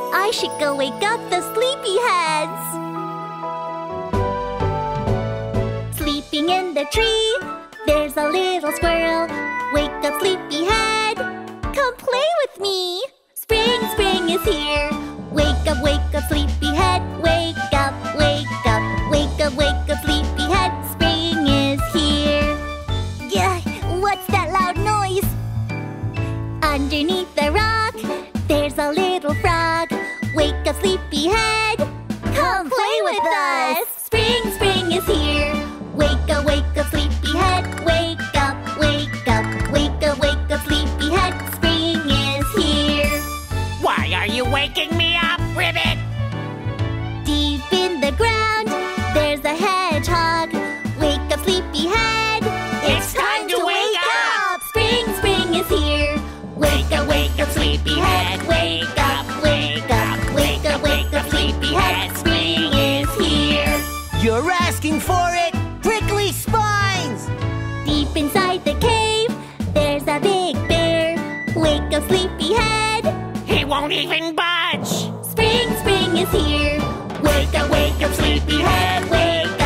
I should go wake up the sleepyheads. Sleeping in the tree, there's a little squirrel. Wake up, sleepyhead, come play with me. Spring, spring is here. Wake up, sleepyhead. Wake up, wake up, wake up, wake up, sleepyhead. Spring is here. Yeah, what's that loud noise? Underneath the rock, there's a little frog. Wake up, sleepyhead, come play with us. Spring, spring is here. Wake up, sleepyhead. Wake up, wake up, wake up, wake up, sleepyhead. Spring is here. Why are you waking me up, Ribbit? Deep in the ground, there's a hedgehog. Wake up, sleepyhead. It's time to wake up! Spring, spring is here. Wake up, sleepyhead. Wake up, wake up, wake up, wake up, sleepyhead. Spring is here. You're asking for it! Prickly spines! Deep inside the cave, there's a big bear. Wake up, sleepyhead. He won't even budge! Spring, spring is here. Wake up, sleepyhead. Wake